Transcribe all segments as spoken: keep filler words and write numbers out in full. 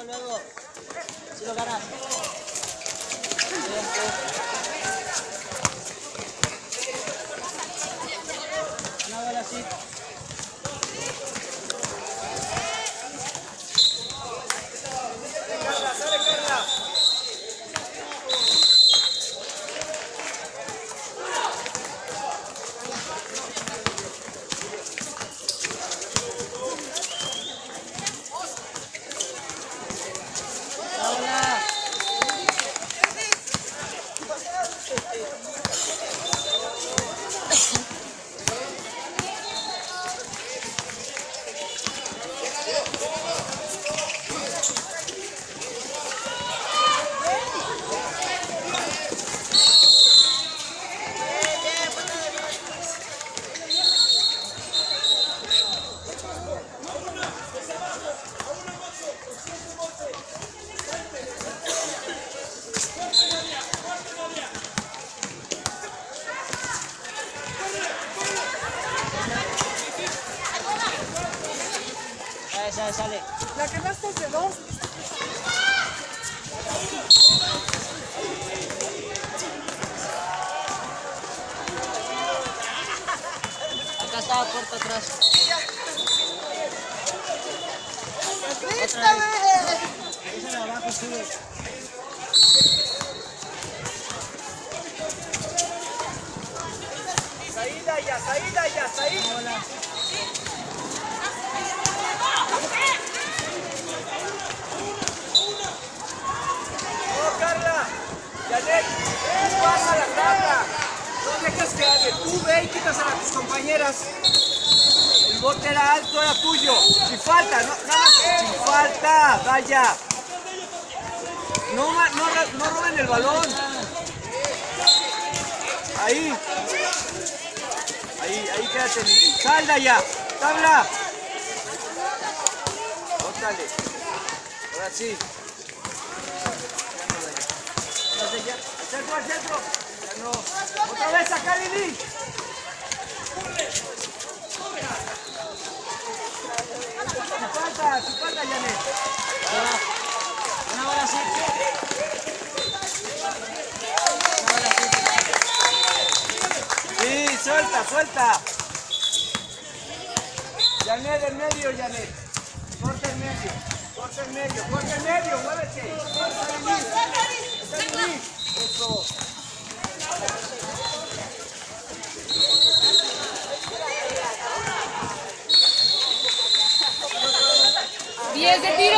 Luego, luego. Si lo ganas. Bien, una bola así. Carla, sale Carla. Sale, sale. La canasta es de dos. Acá está puerta atrás. ¡Esta vez! Esa de abajo sube. Saída ya, saída ya, saída. Hola. No, Carla. Janet, tú pasa la tabla. No dejes que alguien. Tú ve y quítasela a tus compañeras. El bote era alto, era tuyo. Sin falta, no, nada más. Sin falta, vaya. No, ma- no, ro- no roben el balón. Ahí. Ahí, ahí quédate, Lili. Salda ya. Tabla. Bótale. Ahora sí. Ahora ya. Al centro, al centro. Ya no. Otra vez acá, Lili. Sin falta, sin falta, Janet. Una bola así. Sí, suelta, suelta. Janet, en medio, Janet. Corta en medio. Corta en medio, corta en medio, muévete. Está Lili. Está Lili. Eso. ¡diez de tiro!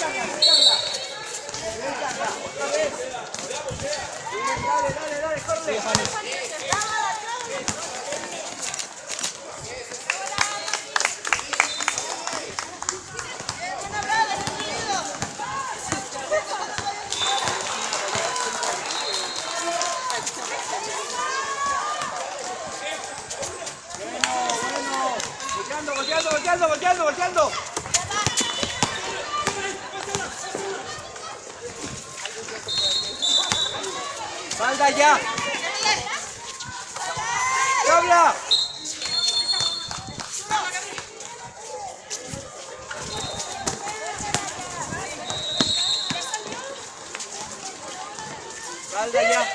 Otra vez. Bien, dale, dale, dale, corre. Volteando, volteando, volteando, volteando, volteando. Falda ya. ¡Tabla! Falda ya.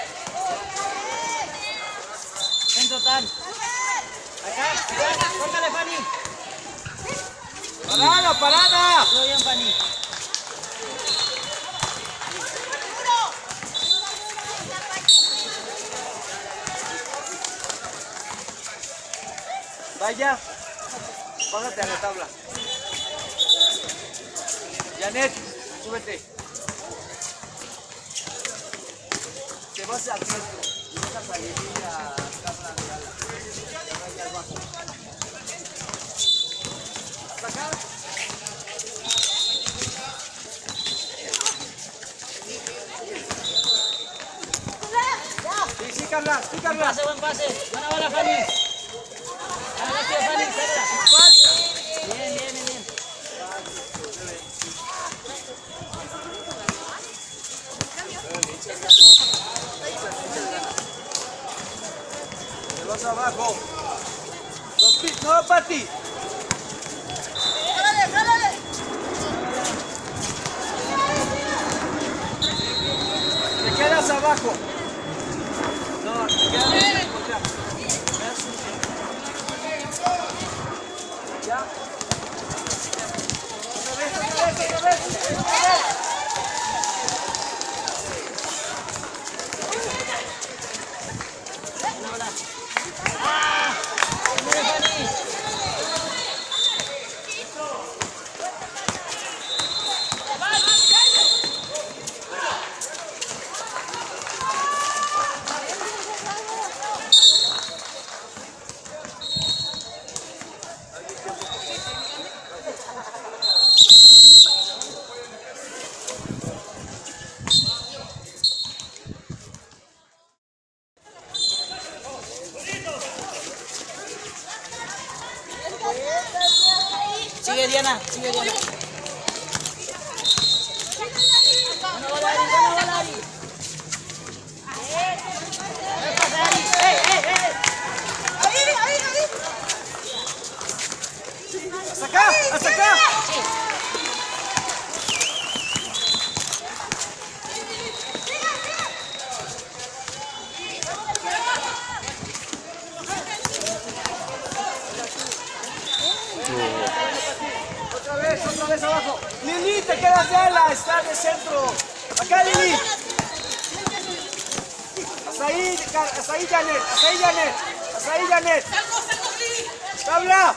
Centro tal. Acá, acá. Córtale, Fanny. ¡Parada, parada! Todo bien, Fanny. Vaya. Bájate a la tabla. Janet, súbete. Te vas al centro y vas a salir a tabla de ala. Vaya abajo. ¿Hasta acá? Sí, sí, Carla, sí, Buen Carla. pase, buen pase. Buena bola, Fanny. Ahora sí, Fanny, espera. Bien, bien, bien, bien. Te vas abajo. Los pi- no, Pati. ¡Jálale, jálale! abajo. No, quédate. Ya. Otra vez, otra vez, otra vez, otra vez. ¡Ah! ¡Mira, Fanny! Sigue Diana, sigue Diana. Bueno, Valari, bueno, Valari. ¿Qué pasa, Ari? ¡Ey, ey, ey! Ahí, ahí, ahí. ¡Hasta acá! ¡Hasta acá! Sí. Otra vez, otra vez abajo. Lili, te quedas de ala, está de centro. Acá, Lili. Hasta ahí, hasta ahí, Janet. Hasta ahí, Janet. Hasta ahí, Janet. ¡Tabla!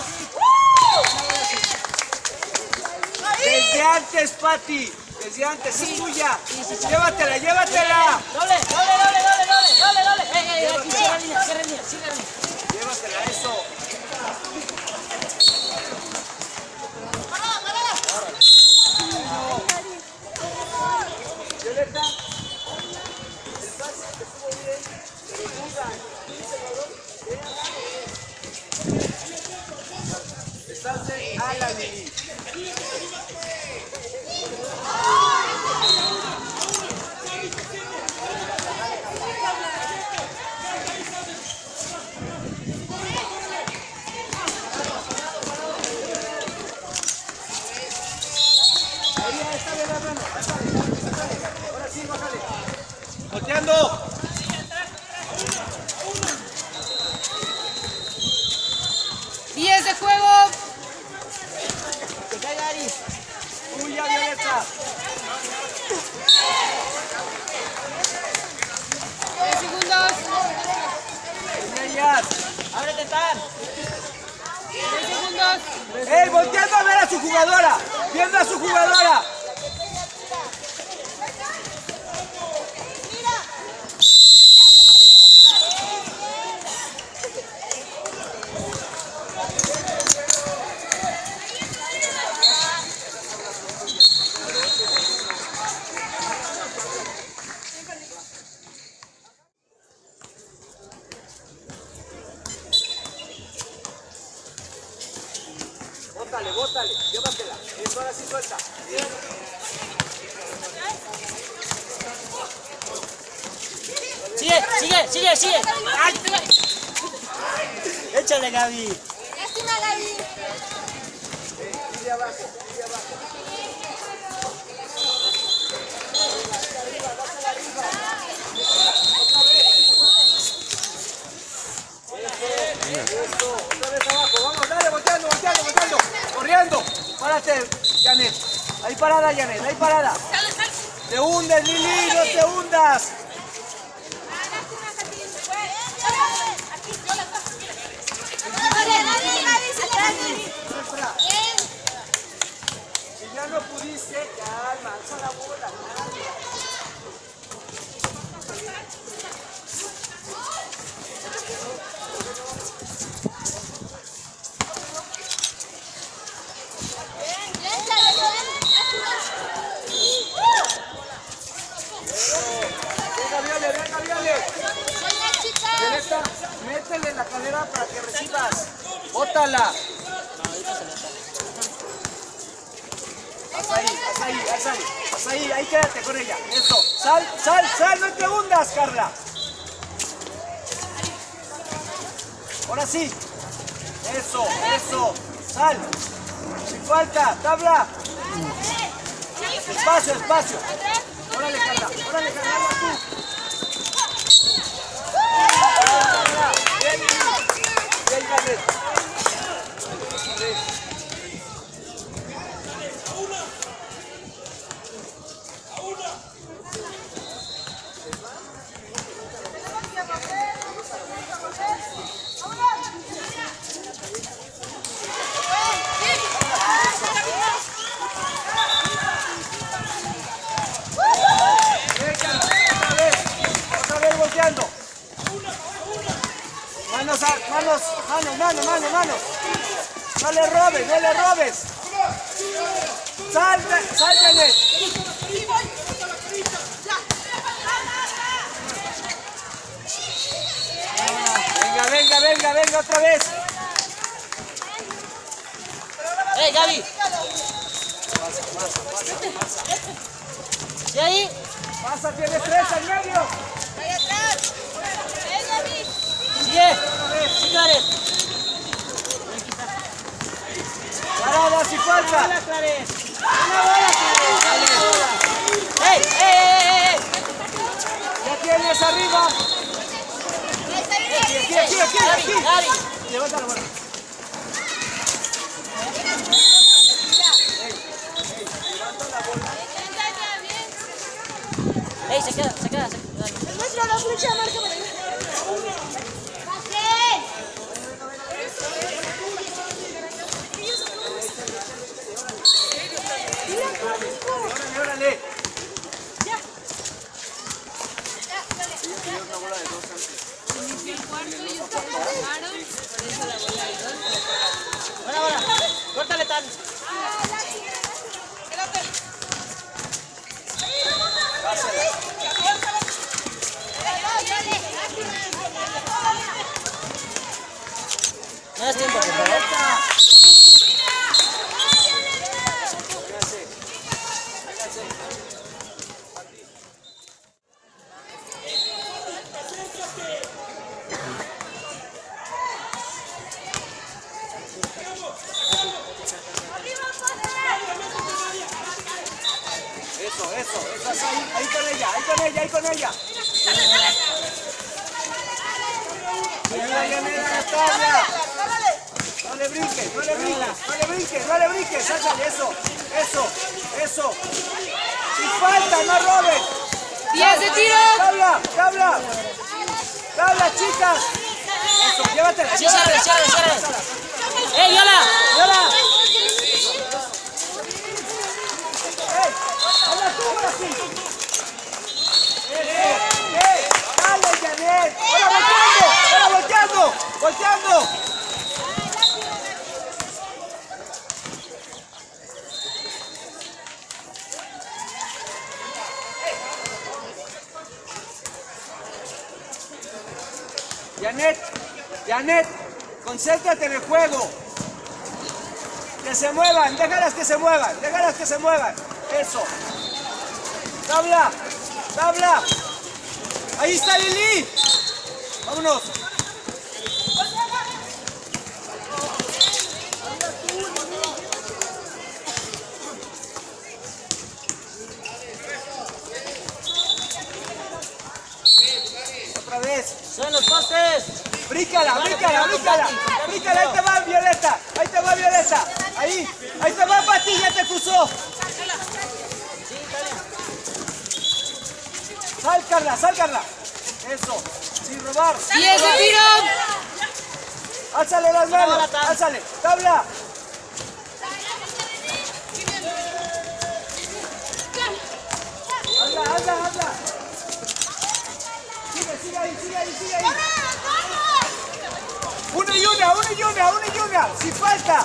Desde antes, Pati. Desde antes, es tuya. Llévatela, llévatela. Doble, doble, doble, doble, doble, doble, doble. Ey, ey, aquí, cierra línea, cierra línea, cierra línea. Llévatela, eso. Violeta, el pase que estuvo bien, pero duda, estás de ala, Lili. Ahí está bien la mano, ahora sí, bájale. Volteando. diez de juego. Que caiga Ari. Tuya, Violeta. diez segundos. Ellas. Ábrete, Tan. diez segundos. ¡Ey, volteando a ver a su jugadora! ¡Viendo a su jugadora! Bótale, bótale, llévatela. Eso ahora sí suelta. Bien. Sigue, sigue, sigue, sigue. Ay, échale, Gaby. Lástima, Gaby. Y de abajo, y de abajo. Eso, otra vez abajo. Vamos, dale, volteando, volteando, volteando. Corriendo. Párate, Janet. Ahí parada, Janet, ahí parada. Te hundes, Lili, no te hundas. Si ya no pudiste, calma, alza la bola. Venga, Viole, venga, Viole. Violeta, métele la cadera para que recibas. Bótala. Haz ahí, haz ahí, haz ahí. Haz ahí, ahí quédate con ella. Eso. Sal, sal, sal, no te hundas, Carla. Ahora sí. Eso, eso. Sal. Sin falta, tabla. Espacio, espacio. Órale, Carla. Órale, Carla. Tú. Bien, bien, Janet. Manos, a, manos, manos, manos, manos, manos. No le robes, no le robes. Sal, sal, Janet. Venga, venga, venga, venga otra vez. ¡Eh, Gaby! ¿Y ahí? Pasa, tienes tres al medio. Ahí atrás. ¡Eh, David! ¡Sigue! ¡Sí, Claret! Parada si falta. ¡Una bola, Claret! ¡Una bola, Claret! ¡Ey, ey, ey, ey! Ya tienes arriba. Aquí, aquí, aquí, aquí, Gaby, aquí. Gaby. Levanta la bola. ¡Ey, se queda, se queda! Se queda. Muestra la flecha, marca para mí. Órale, órale. ¡Buena bola! ¡Córtale tan! No es tiempo, por favor. Eso, eso, eso, ahí, ahí con ella, ahí con ella, ahí con ella. Ayuda, Janet, a la tabla. No le brinques, no le brinques, no le brinques, no le brinques, sácale eso, eso, eso. Sin falta, no robes. ¡Diez de tiro! Tabla, tabla. Tabla, chicas. Eso, llévatela, Sí, cierre, cierre, cierre. ¡Ey, Viola! ¡Viola! ¡Ey! ¡Habla tú, ahora sí! ¡Ey! ¡Ey! ¡Dale, Janet! ¡Ahora volteando! ¡Ahora volteando! ¡Volteando! Janet, Janet, concéntrate en el juego. Que se muevan, déjalas que se muevan, déjalas que se muevan. Eso. Tabla, tabla. Ahí está Lili. Vámonos. Otra vez. ¡Son los postes! Brícala, brícala, brícala. Brícala, ahí te va Violeta. Ahí te va Violeta. Ahí, ahí te va Pati, ya te cruzó. Sal, Carla, sal, Carla. Eso, sin robar. ¡Diez de tiro! Álzale las manos, bola, Tam. álzale. Tabla. Hazla, hazla, hazla. Sigue, sigue ahí, sigue ahí, sigue ahí. Una y una, una y una, una y una. Sin falta.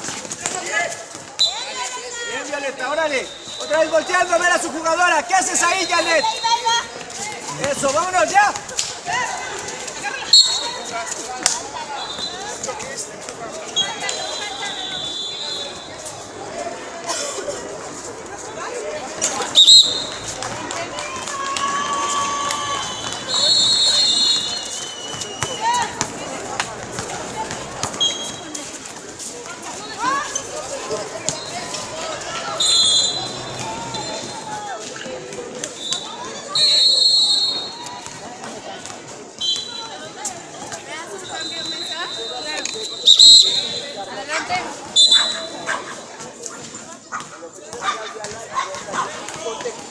Bien, Violeta, órale. Otra vez volteando a ver a su jugadora. ¿Qué haces ahí, Janet? Eso, vámonos ya.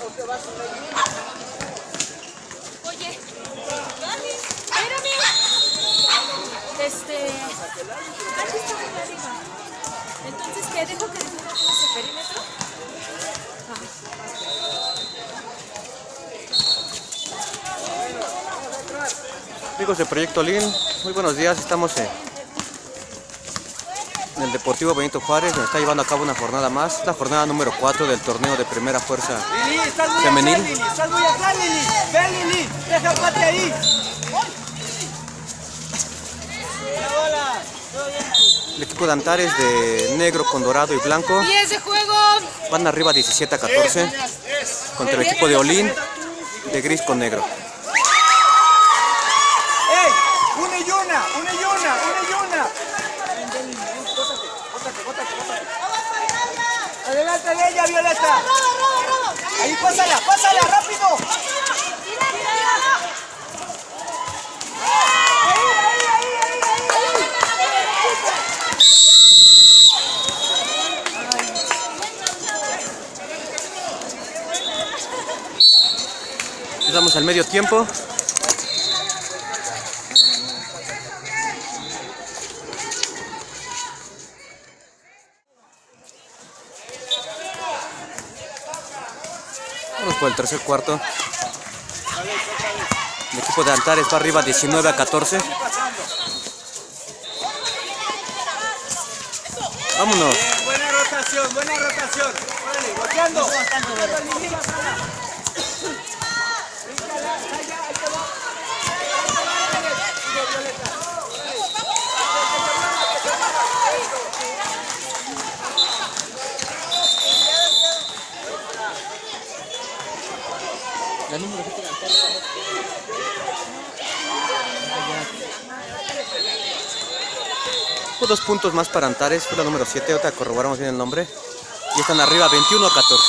Oye, espérame. Este. Aquí está muy arriba. Entonces, ¿qué? ¿Dejo que defina todo ese perímetro? Amigos de Proyecto Olin, muy buenos días. Estamos en, en el Deportivo Benito Juárez, donde está llevando a cabo una jornada más, la jornada número cuatro del torneo de Primera Fuerza Lili, estás muy Femenil. atrás, Lili, estás muy atrás, Lili. Ven, Lili, deja el pate ahí. El equipo de Antares de negro con dorado y blanco diez de juego. van arriba diecisiete a catorce contra el equipo de Olin de gris con negro. ¡Ey! ¡Una y una! ¡Una y una! ¡Una y una! Ven, ven, ven, bótate, bótate, bótate, bótate. Adelante de ella, Violeta. Ahí, pásala, pásala, rápido. Estamos al medio tiempo. Vamos por el tercer cuarto. El equipo de Antares va arriba diecinueve a catorce. Vámonos. Bien, buena rotación, buena rotación. Órale, bloqueando. La número siete de Antares. Hubo dos puntos más para Antares, fue la número siete, ahorita corroboramos bien el nombre. Y están arriba veintiuno a catorce.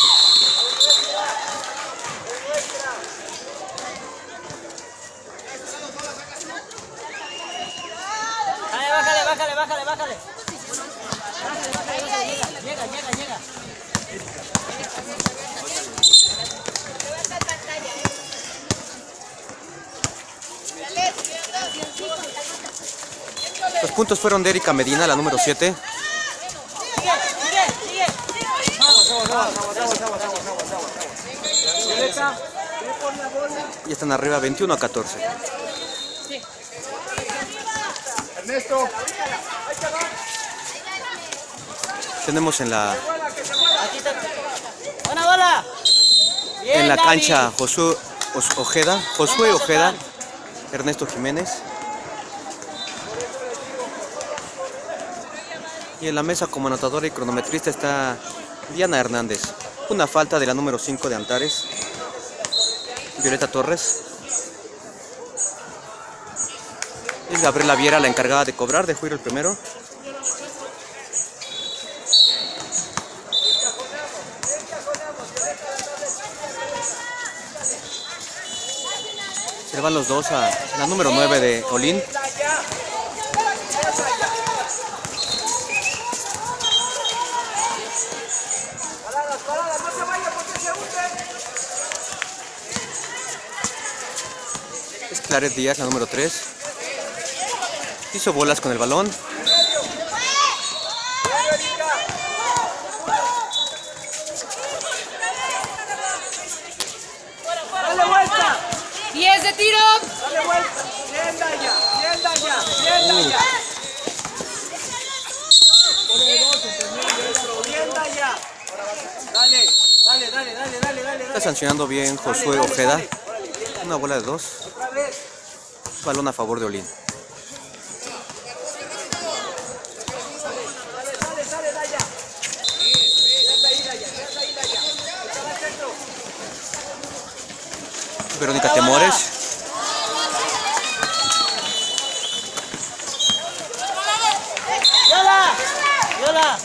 Ay, bájale, bájale, bájale, bájale. Bájale, bájale, bájale. Llega, llega, llega. Los puntos fueron de Erika Medina, la número siete. Sigue, sigue, sigue. Violeta, ve por la bola. Y están arriba veintiuno a catorce. Ernesto. Tenemos en la, Aquí está. Buena bola. Bien, en la David. cancha Josué Os- Ojeda, Josué Ojeda, Ernesto Jiménez. Y en la mesa como anotadora y cronometrista está Diana Hernández. Una falta de la número cinco de Antares, Violeta Torres. Es Gabriela Viera la encargada de cobrar, dejó ir el primero. Se le van los dos a la número nueve de Olin. Paradas, paradas, no se vaya porque se hunde. Es Claret Díaz, la número tres. Hizo bolas con el balón. Dale vuelta, diez de tiro. dale vuelta. Bien, Daya, bien, Daya, bien, Daya. Bien, Daya. Dale, dale, dale, dale, dale, dale. Está sancionando bien Josué Ojeda. Una bola de dos. Otra vez. Balón a favor de Olin. Dale, dale, dale, Daya. Quédate ahí, Daya, quédate ahí, Daya. Está al centro. Verónica Temores. Yola. Yola.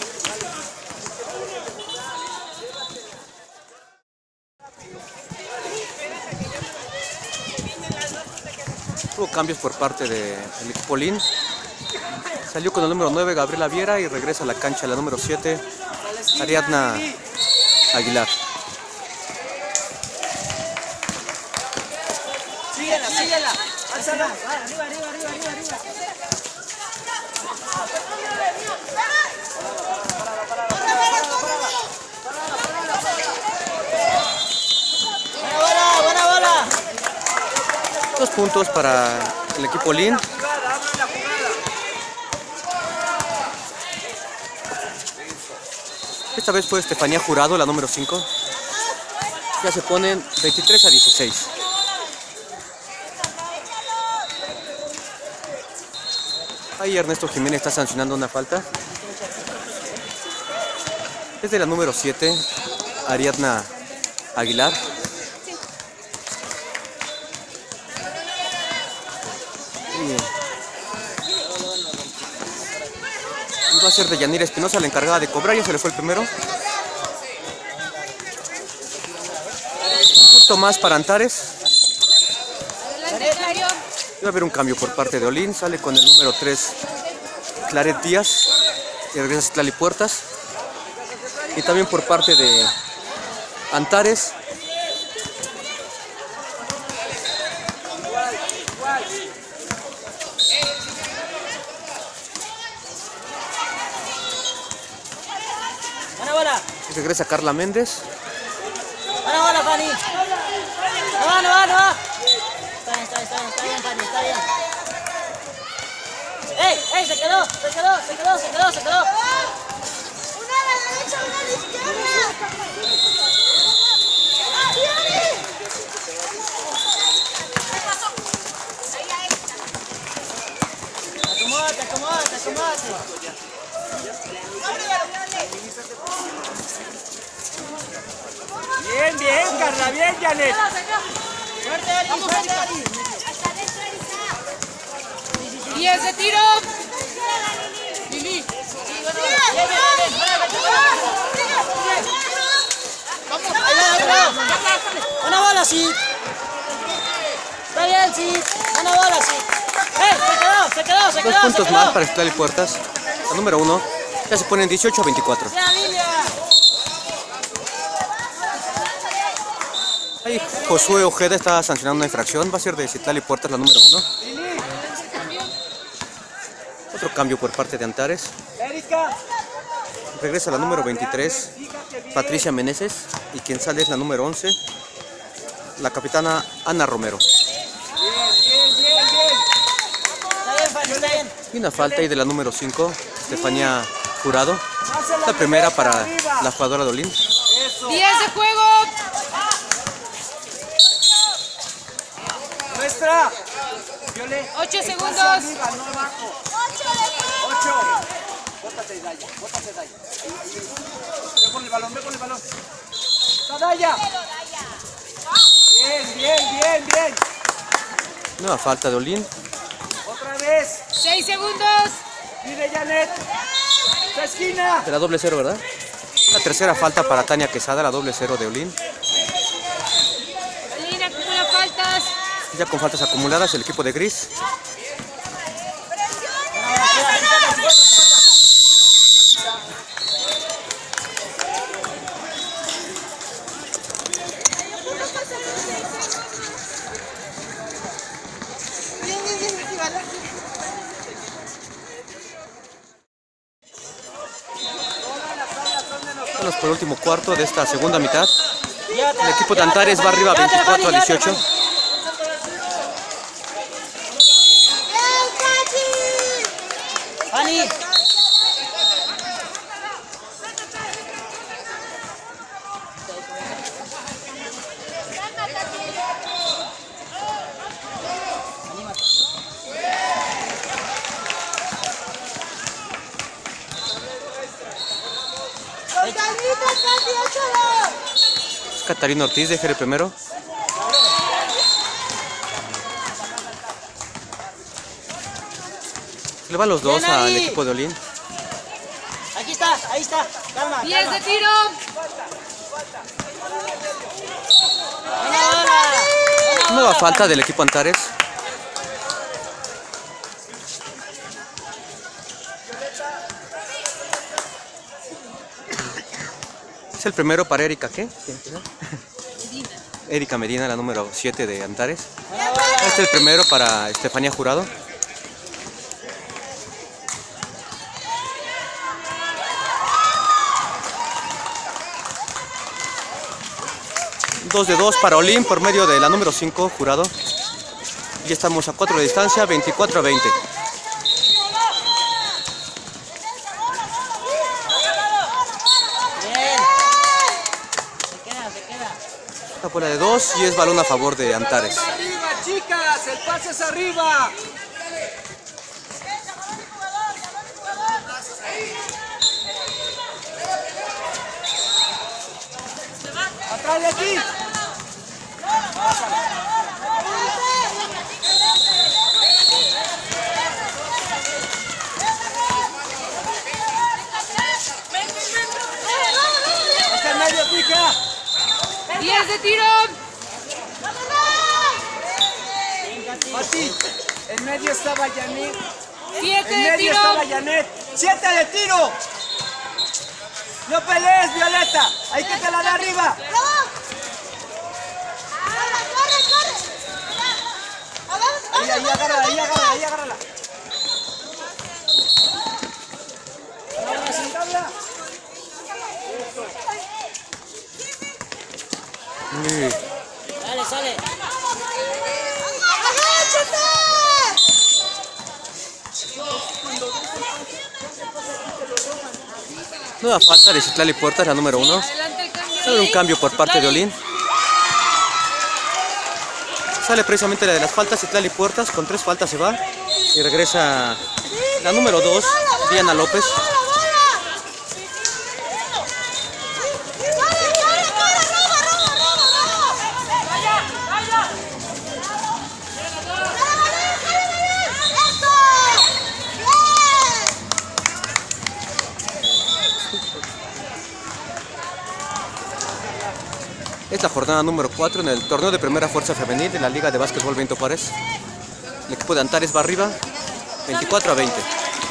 Hubo cambios por parte del equipo Olin. Salió con el número nueve Gabriela Viera y regresa a la cancha la número siete Ariadna Aguilar. síguela, síguela. Álzala. Arriba, arriba, arriba, arriba, arriba. Buena bola, buena bola. Dos puntos para el equipo Olin. Jugada, abran la jugada. Esta vez fue Estefanía Jurado, la número cinco. Ya se ponen veintitrés a dieciséis. Ahí Ernesto Jiménez está sancionando una falta. Es de la número siete, Ariadna Aguilar. Y y va a ser de Yanira Espinosa la encargada de cobrar. Ya se le fue el primero. Un punto más para Antares. Adelante, Clario. Va a haber un cambio por parte de Olin. Sale con el número tres, Claret Díaz. Y regresa Citlali Puertas. Y también por parte de Antares. Buena bola. Y regresa Carla Méndez. Buena bola, Fanny. No va, no va, no va. Está bien, está bien, está bien, está bien, Fanny, está bien. ¡Ey, ey! Se quedó, se quedó, se quedó, se quedó, se quedó. Una a la derecha, una a la izquierda. Acomódate, acomódate, acomódate. Bien, bien, Carla, bien, Janet. Fuerte, Ari, fuerte, Ari. diez de tiro. Lili. Bien, bien, bien, bien. Ahí va, ahí va. Buena bola, sí. Está bien, sí. Buena bola, sí. ¡Eh! Se quedó, se quedó, se Dos quedó, se puntos quedó. más para Citlali Puertas. La número uno. Ya se ponen dieciocho a veinticuatro. ¡Ya, Lilia! Ahí Josué Ojeda está sancionando una infracción. Va a ser de Citlali Puertas la número uno. Otro cambio por parte de Antares. Erika. Regresa la número veintitrés, Patricia Meneses. Y quien sale es la número once, la capitana Ana Romero. Bien, bien, bien, bien. Está bien, Fanny, está bien. Y una falta ahí de la número cinco, Estefanía Jurado. Hácela La primera derecha, para arriba. la jugadora de Olin. Eso. diez de juego. Nuestra. Viole. ocho Espacio segundos. arriba, no abajo. ocho. Bótate, Daya. Bótate, Daya. Ve con el balón, ve con el balón. ¡Está Daya! Bien, bien, bien, bien. Nueva falta de Olin. Otra vez. seis segundos. Mire, Janet. ¡Esta esquina! De la doble cero, ¿verdad? La tercera falta para Tania Quesada, la doble cero de Olin. Olin acumula faltas. Ya con faltas acumuladas el equipo de Gris. Vamos por el último cuarto de esta segunda mitad. El equipo de Antares va arriba veinticuatro a dieciocho. Fanny. Catarina Ortiz, déjale primero. Le van los dos Bien al ahí. equipo de Olin. Aquí está, ahí está. Calma, diez calma. de tiro. Buena bola. Buena Nueva bola, falta Fanny. del equipo Antares. Es el primero para Erika, ¿qué? Erika Medina, la número siete de Antares. Buena bola. Este es el primero para Estefanía Jurado. dos de dos para Olin por medio de la número cinco, Jurado. Y estamos a cuatro de distancia, veinticuatro a veinte. Bien. Se queda, se queda. Esta bola de dos y es balón a favor de Antares. Arriba, chicas, el pase es arriba. Atrás de aquí. Hasta el medio, pica. diez de tiro. Mati, en medio estaba Janet. siete En de medio tiro. estaba Janet. siete de tiro. No pelees, Violeta. Hay que te la da arriba. Ahí, ahí, agárrala, ahí, agárrala, ahí, agárrala. Agárrala, sentarla. Sí. Sale, sale. Nueva falta de Citlali Puertas, la número uno. Adelante el cambio. Sale un cambio por parte de Olin. Sale precisamente la de las faltas, Citlali Puertas, con tres faltas se va. Y regresa la número dos, Diana López. Es la jornada número cuatro en el torneo de primera fuerza femenil de la Liga de Básquetbol Benito Juárez. El equipo de Antares va arriba, veinticuatro a veinte.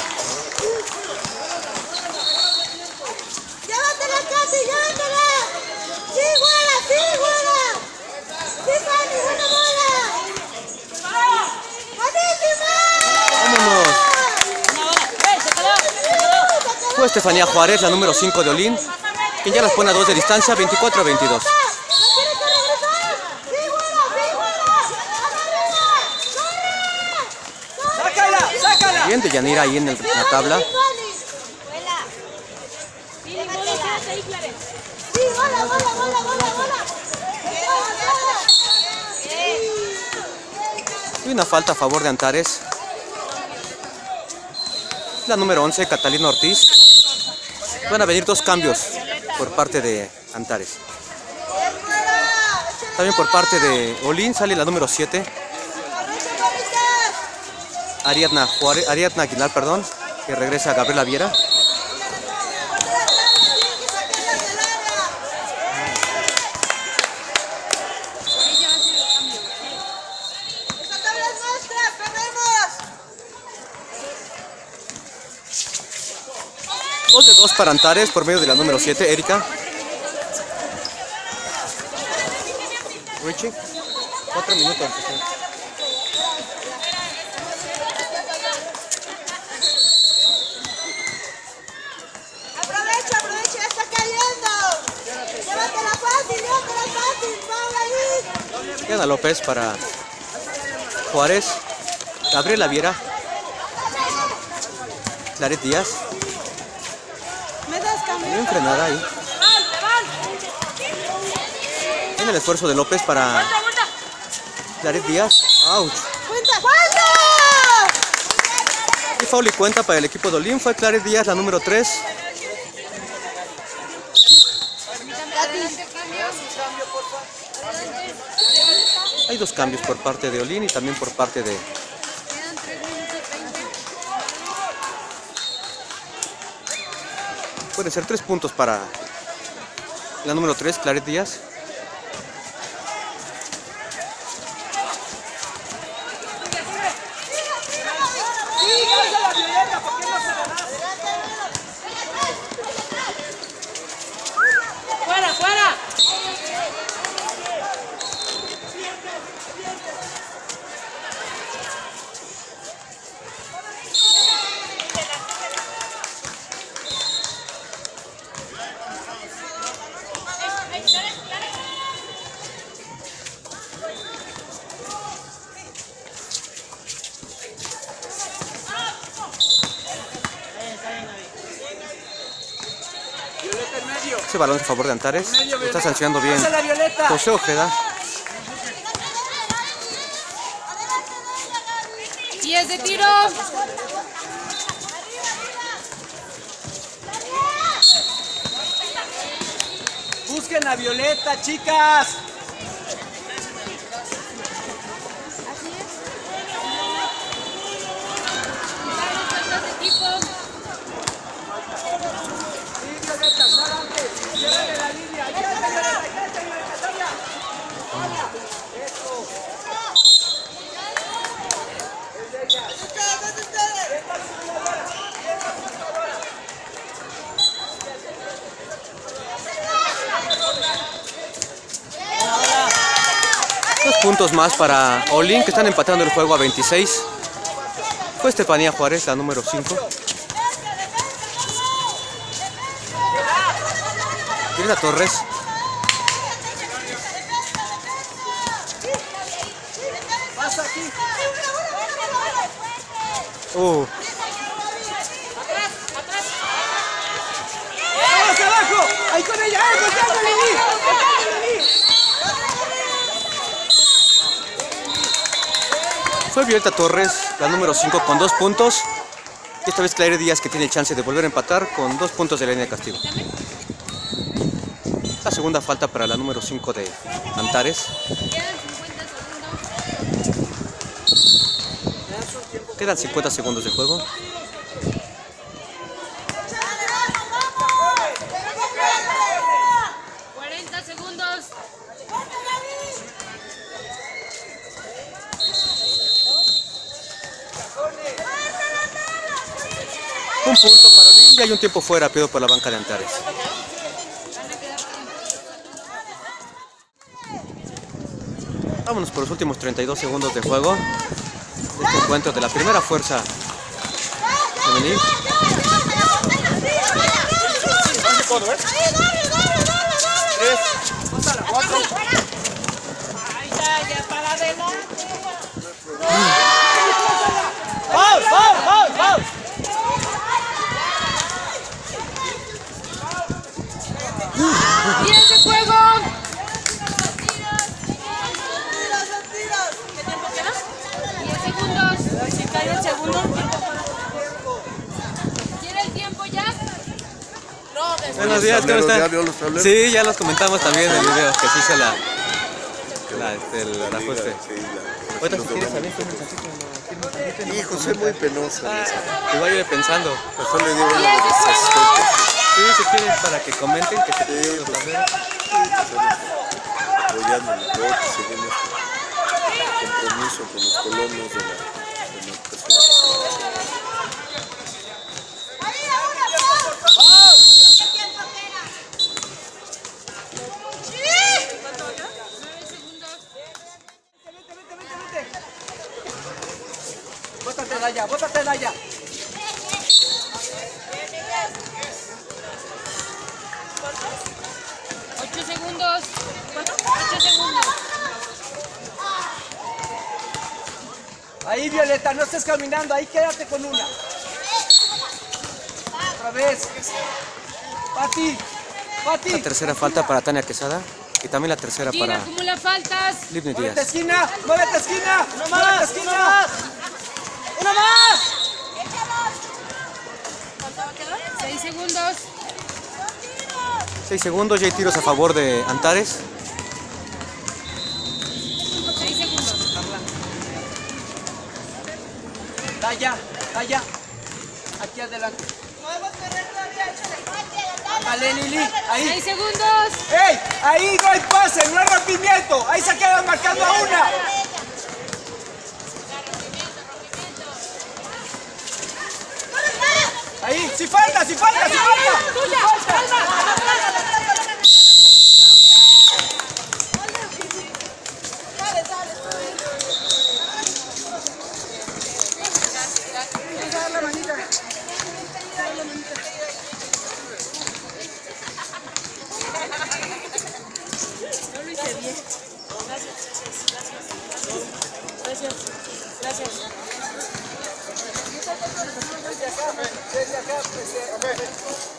¡Llévatela, Katy! ¡Llévatela! ¡Sí, güera! ¡Sí, güera! ¡Sí, Katy! ¡Buena bola! ¡Buenísima! ¡Vámonos! Una bola. ¡Ey, se quedó! Se quedó. Fue Estefanía Juárez, la número cinco de Olin, quien ya las pone a dos de distancia, veinticuatro a veintidós. ¡No tiene que regresar! ¡Sí, güera! ¡Sí, güera! ¡Corre! ¡Corre! ¡Sácala! ¡Sácala! Bien de Yanira ahí en, el- en la tabla. Pili, bola, quédate ahí, Clarence. ¡Sí, bola, bola, bola, bola, bola! Y una falta a favor de Antares. La número once, Catalina Ortiz. Van a venir dos cambios por parte de Antares. También por parte de Olin sale la número siete, Ariadna, Juárez, Ariadna Aguilar, perdón, que regresa a Gabriela Viera. Ella va a hacer el cambio. ¡Esta tabla es nuestra! ¡Perdemos! Dos de dos para Antares por medio de la número siete, Erika. Richie, cuatro minutos. ¡Aprovecha, aprovecha! ¡Ya está cayendo! ¡Llévatela fácil! ¡Llévatela fácil! ¡Paula ahí! Diana López para Juárez. Gabriela Viera. Claret Díaz. ¿Me das cambio? Bien frenada ahí. En el esfuerzo de López para Claret Díaz. Ouch. ¡Cuenta! ¡Cuenta! Y foul y cuenta para el equipo de Olin. Fue Claret Díaz, la número tres. Hay dos cambios por parte de Olin y también por parte de... Quedan tres minutos veinte. Pueden ser tres puntos para la número tres, Claret Díaz. ¡Fuera, fuera! Ese balón es a favor de Antares. Lo está sancionando bien Pásala, Violeta. José Ojeda. diez de tiro. Busquen a Violeta, chicas. Dos puntos más para Olin, que están empatando el juego a veintiséis. Fue Estefanía Juárez, la número cinco. Violeta Torres. Pasa aquí. Uh, ¡Vamos abajo! ¡Ahí con ella! ¡Eh, volteando, Lili! ¡Volteando, Lili! Fue Violeta Torres, la número cinco, con dos puntos. Y esta vez Claire Díaz, que tiene el chance de volver a empatar con dos puntos de la línea de castigo. La segunda falta para la número cinco de Antares. Quedan cincuenta segundos de juego. cuarenta segundos. Un punto para Olin y hay un tiempo fuera, pido por la banca de Antares. Vámonos por los últimos treinta y dos segundos de juego de este encuentro de la primera fuerza femenil. ¡Vamos, vamos, vamos, vamos! diez de juego. ¡Tiros, son tiros! ¿Qué tiempo queda? diez segundos. Si cae el segundo, tiempo para. ¿Quiere el tiempo ya? No, después. Buenos días, ¿cómo están? ¿Ya vio los tableros? Sí, ya los comentamos también en el video que se hizo la, la, este, el, el ajuste. Sí, la- Ahorita si los quieres dobles. también, un mensajito, ¿no? ¿Quieres un mensajito? Hijo, soy muy penoso. Ah, igual iré pensando. Mejor le digo diez de a los asistentes. Sí, si quieren para que comenten que se piden los tableros. Apoyando el deporte, según nuestro compromiso con los colonos de la demarcación. Bótate, Daya, bótate, Daya. ocho segundos. ocho segundos. Ahí, Violeta, no estés caminando, ahí quédate con una. Otra vez. Pati, Pati. La tercera falta para Tania Quesada y también la tercera Gina para acumula faltas. Livni Muévete, Díaz. esquina, muévete, esquina. ¡Una Muévete, más! esquina. ¡Una más! ¡Una más! seis segundos. seis segundos y hay tiros a favor de Antares. seis segundos. Daya, Daya. Aquí adelante. Podemos correr todavía, échale. Ándale, Lili, ahí. seis segundos. ¡Ey! Ahí no hay pase, no hay rompimiento. Ahí se quedan marcando a una. Ahí, si falta, si falta, si falta. Tuya, calma. Sale, sale. Gracias. Gracias. Desde acá, desde acá, desde-